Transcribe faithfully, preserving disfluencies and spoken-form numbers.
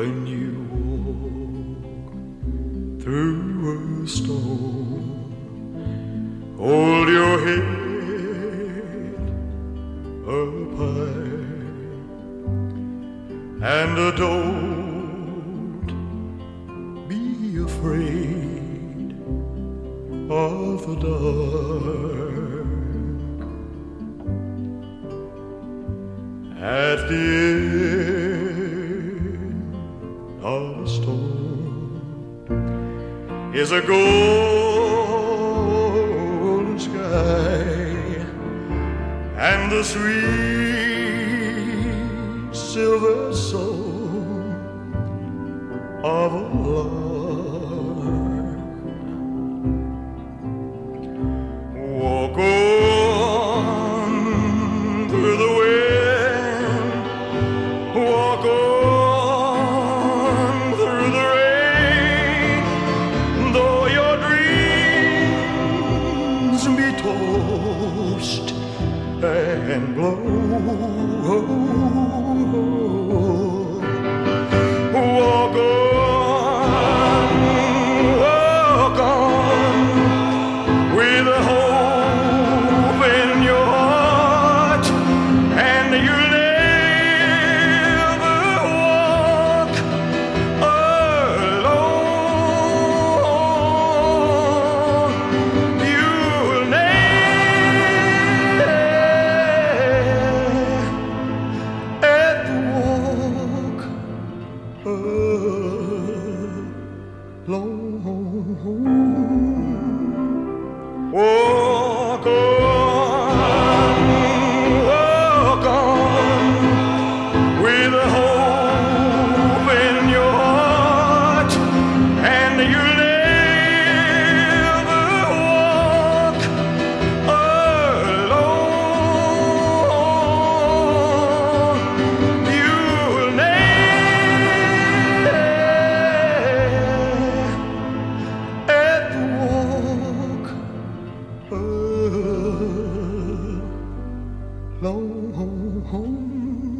when you walk through a storm. Hold your head up high and don't be afraid of the dark. At the end of the storm is a golden sky and the sweet silver soul of a lark. Walk on through the wind, walk on through the rain, though your dreams be tossed and blow. Walk on, walk on, with a hope in your heart, and you'll never walk alone. You'll never walk alone. Walk on, walk on, with a hope in your heart, and you'll never walk alone. You'll never walk alone.